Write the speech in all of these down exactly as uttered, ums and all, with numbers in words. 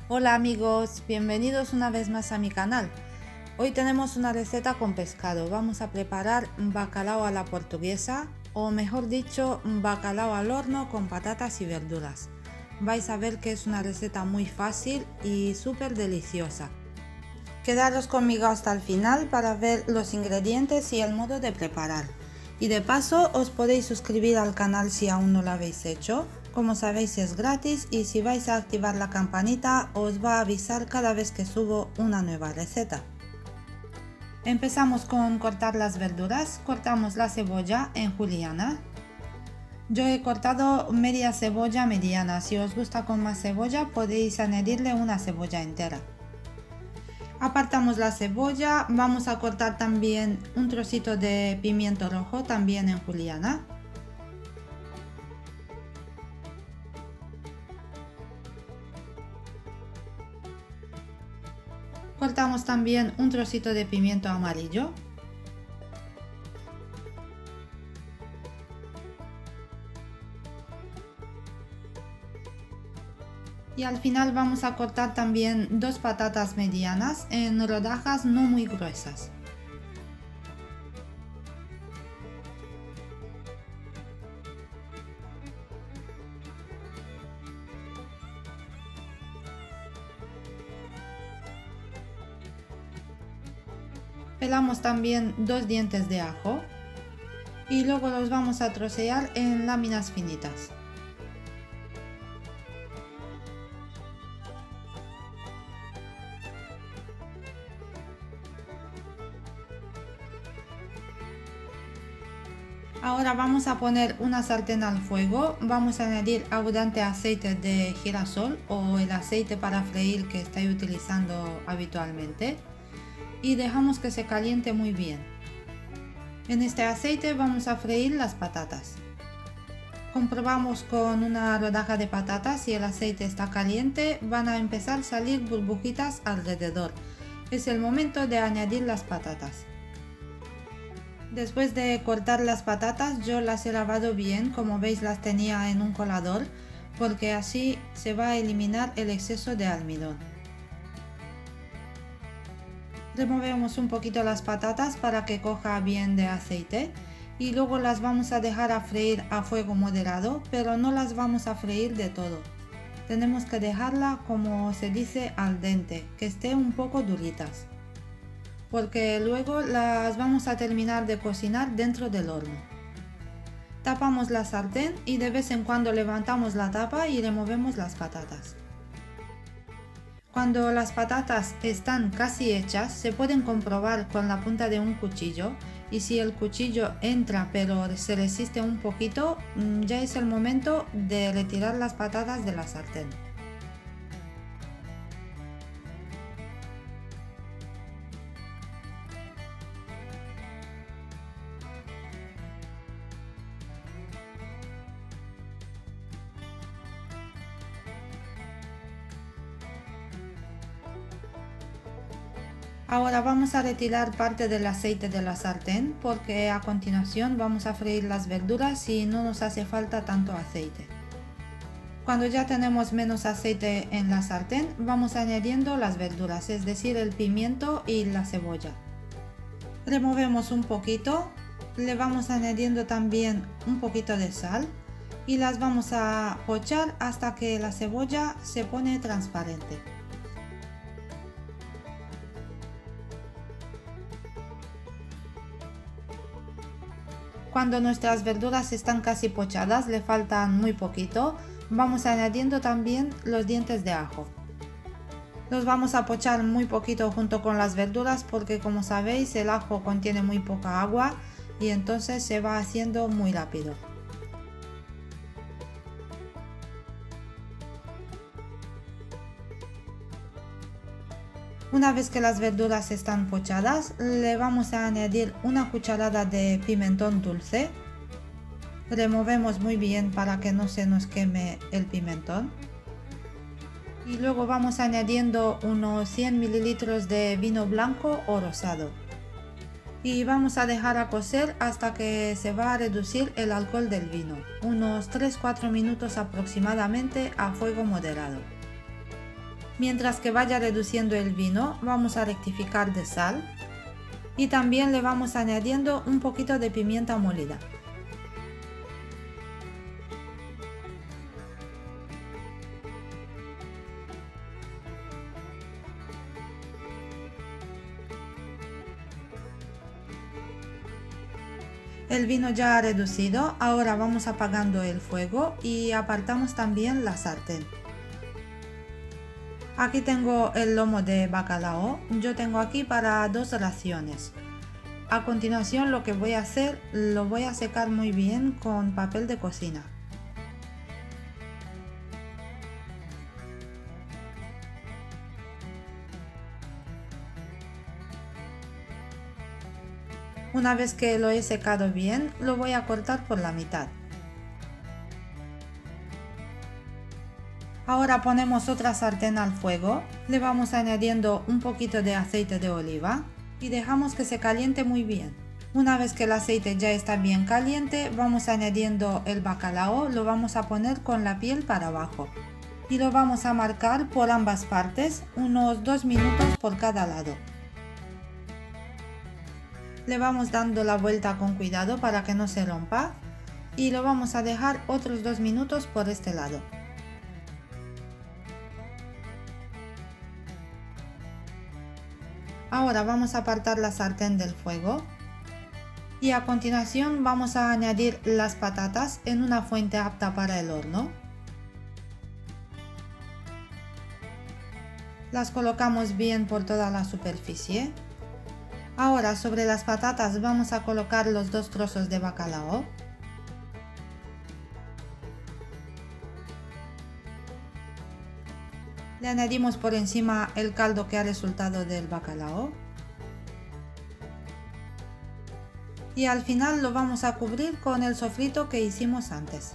Hola amigos, bienvenidos una vez más a mi canal. Hoy tenemos una receta con pescado. Vamos a preparar bacalao a la portuguesa, o mejor dicho, bacalao al horno con patatas y verduras. Vais a ver que es una receta muy fácil y súper deliciosa. Quedaros conmigo hasta el final para ver los ingredientes y el modo de preparar. Y de paso os podéis suscribir al canal si aún no lo habéis hecho. Como sabéis es gratis y si vais a activar la campanita os va a avisar cada vez que subo una nueva receta. Empezamos con cortar las verduras. Cortamos la cebolla en juliana. Yo he cortado media cebolla mediana. Si os gusta con más cebolla podéis añadirle una cebolla entera. Apartamos la cebolla, vamos a cortar también un trocito de pimiento rojo, también en juliana. Cortamos también un trocito de pimiento amarillo. Y al final vamos a cortar también dos patatas medianas en rodajas no muy gruesas. Pelamos también dos dientes de ajo y luego los vamos a trocear en láminas finitas. Ahora vamos a poner una sartén al fuego, vamos a añadir abundante aceite de girasol o el aceite para freír que estoy utilizando habitualmente y dejamos que se caliente muy bien. En este aceite vamos a freír las patatas. Comprobamos con una rodaja de patatas si el aceite está caliente, van a empezar a salir burbujitas alrededor. Es el momento de añadir las patatas. Después de cortar las patatas yo las he lavado bien, como veis las tenía en un colador, porque así se va a eliminar el exceso de almidón. Removemos un poquito las patatas para que coja bien de aceite y luego las vamos a dejar a freír a fuego moderado, pero no las vamos a freír de todo. Tenemos que dejarla, como se dice, al dente, que esté un poco duritas, porque luego las vamos a terminar de cocinar dentro del horno. Tapamos la sartén y de vez en cuando levantamos la tapa y removemos las patatas. Cuando las patatas están casi hechas se pueden comprobar con la punta de un cuchillo y si el cuchillo entra pero se resiste un poquito, ya es el momento de retirar las patatas de la sartén. Ahora vamos a retirar parte del aceite de la sartén porque a continuación vamos a freír las verduras y no nos hace falta tanto aceite. Cuando ya tenemos menos aceite en la sartén vamos añadiendo las verduras, es decir, el pimiento y la cebolla. Removemos un poquito, le vamos añadiendo también un poquito de sal y las vamos a pochar hasta que la cebolla se pone transparente. Cuando nuestras verduras están casi pochadas, le faltan muy poquito, vamos añadiendo también los dientes de ajo. Los vamos a pochar muy poquito junto con las verduras porque, como sabéis, el ajo contiene muy poca agua y entonces se va haciendo muy rápido. Una vez que las verduras están pochadas, le vamos a añadir una cucharada de pimentón dulce. Removemos muy bien para que no se nos queme el pimentón. Y luego vamos añadiendo unos cien mililitros de vino blanco o rosado. Y vamos a dejar a cocer hasta que se va a reducir el alcohol del vino, unos tres a cuatro minutos aproximadamente a fuego moderado. Mientras que vaya reduciendo el vino, vamos a rectificar de sal y también le vamos añadiendo un poquito de pimienta molida. El vino ya ha reducido, ahora vamos apagando el fuego y apartamos también la sartén. Aquí tengo el lomo de bacalao, yo tengo aquí para dos raciones. A continuación lo que voy a hacer, lo voy a secar muy bien con papel de cocina. Una vez que lo he secado bien, lo voy a cortar por la mitad. Ahora ponemos otra sartén al fuego, le vamos añadiendo un poquito de aceite de oliva y dejamos que se caliente muy bien. Una vez que el aceite ya está bien caliente, vamos añadiendo el bacalao, lo vamos a poner con la piel para abajo y lo vamos a marcar por ambas partes, unos dos minutos por cada lado. Le vamos dando la vuelta con cuidado para que no se rompa y lo vamos a dejar otros dos minutos por este lado. Ahora vamos a apartar la sartén del fuego y a continuación vamos a añadir las patatas en una fuente apta para el horno. Las colocamos bien por toda la superficie. Ahora sobre las patatas vamos a colocar los dos trozos de bacalao. Le añadimos por encima el caldo que ha resultado del bacalao. Y al final lo vamos a cubrir con el sofrito que hicimos antes.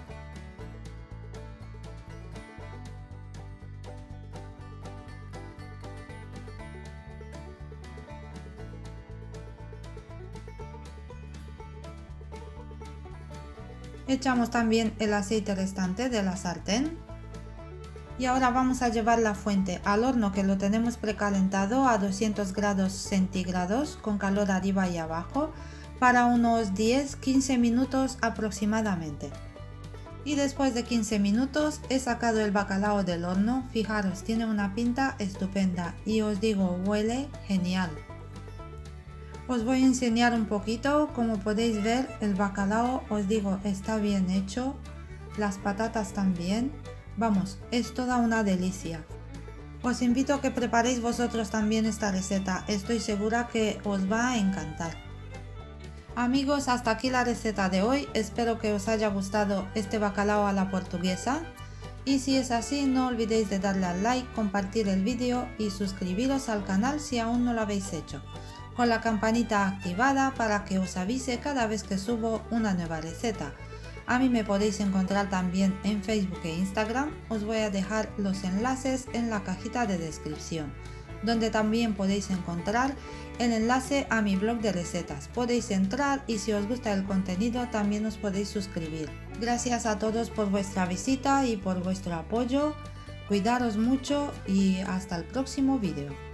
Echamos también el aceite restante de la sartén. Y ahora vamos a llevar la fuente al horno que lo tenemos precalentado a doscientos grados centígrados con calor arriba y abajo para unos diez a quince minutos aproximadamente. Y después de quince minutos he sacado el bacalao del horno, fijaros, tiene una pinta estupenda y os digo, huele genial. Os voy a enseñar un poquito, como podéis ver el bacalao, os digo, está bien hecho, las patatas también. Vamos, es toda una delicia. Os invito a que preparéis vosotros también esta receta, estoy segura que os va a encantar. Amigos, hasta aquí la receta de hoy, espero que os haya gustado este bacalao a la portuguesa. Y si es así, no olvidéis de darle al like, compartir el vídeo y suscribiros al canal si aún no lo habéis hecho, con la campanita activada para que os avise cada vez que subo una nueva receta. A mí me podéis encontrar también en Facebook e Instagram, os voy a dejar los enlaces en la cajita de descripción, donde también podéis encontrar el enlace a mi blog de recetas. Podéis entrar y si os gusta el contenido también os podéis suscribir. Gracias a todos por vuestra visita y por vuestro apoyo, cuidaros mucho y hasta el próximo vídeo.